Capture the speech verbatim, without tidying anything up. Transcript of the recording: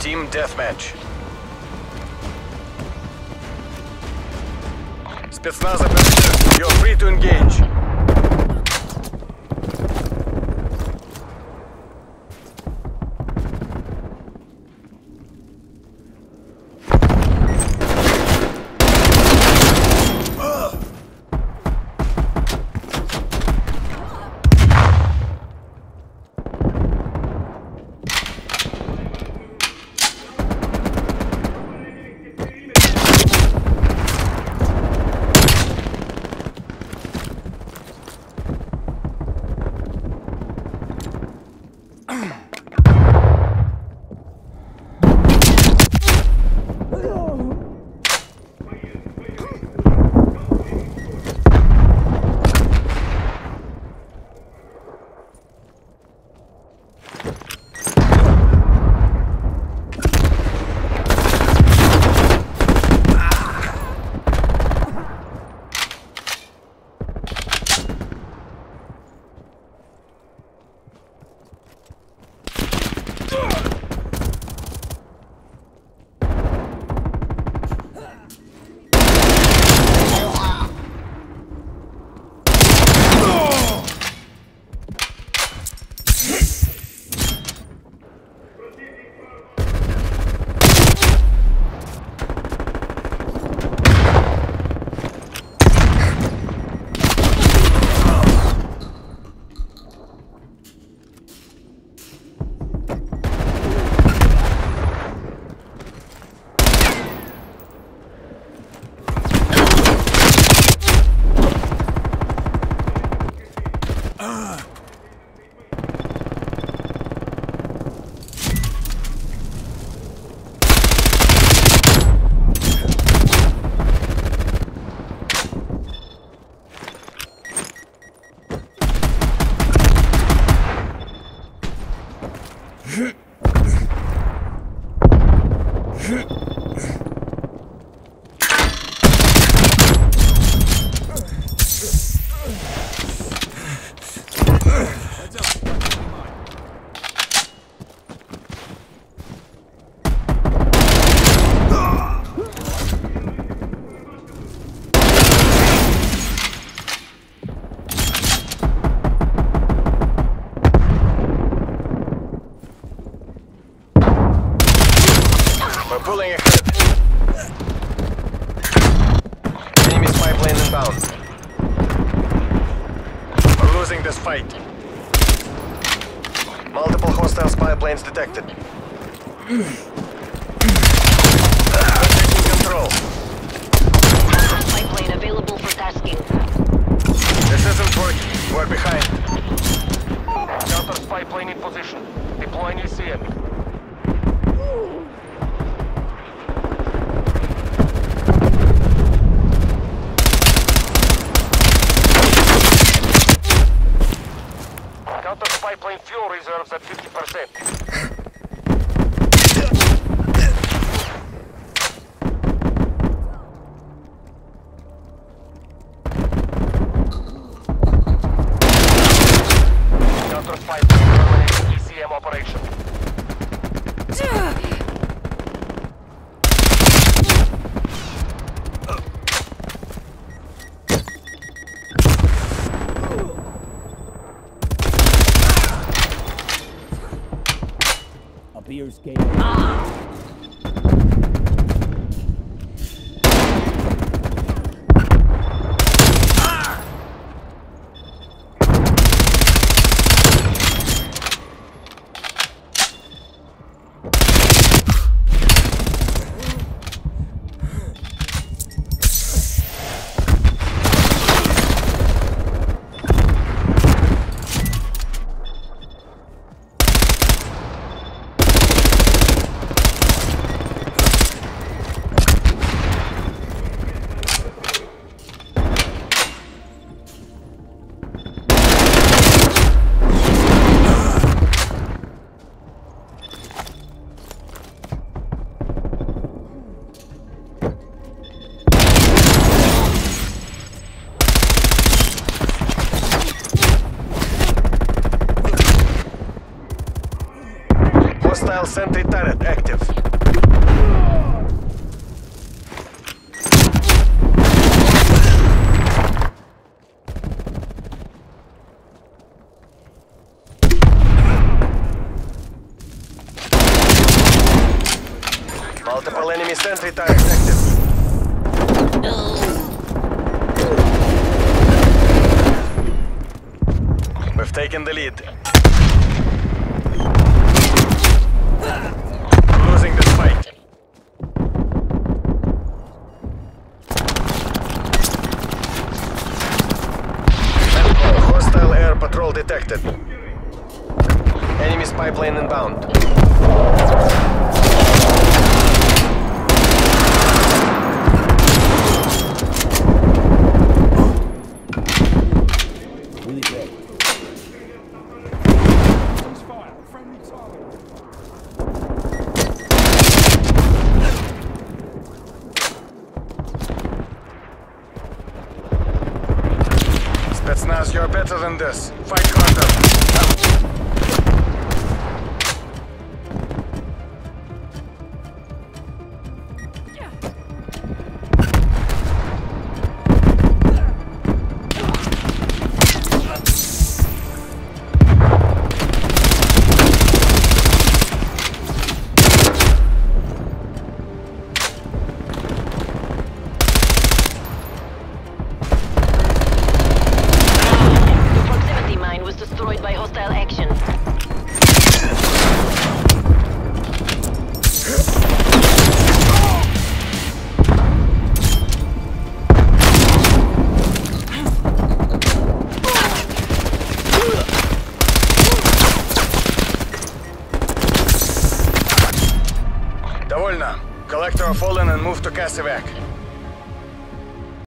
Team Deathmatch. Спецназ operator, you're free to engage. We're pulling ahead. Enemy spy plane inbound. We're losing this fight. Multiple hostile spy planes detected. We're taking control. Spy plane available for tasking. This isn't working. We're behind. Counter spy plane in position. Deploying E C M. Counter spy plane fuel reserves at fifty percent. Counter spy plane terminating E C M operation. Beer skating. Ah! Hostile sentry turret active. Multiple enemy sentry turrets active. We've taken the lead. Losing this fight. Hostile air patrol detected. Enemy spy plane inbound. Really good. Spetsnaz, you're better than this. Fight harder. Destroyed by hostile action. Довольно. Collector fallen and move to Casevac.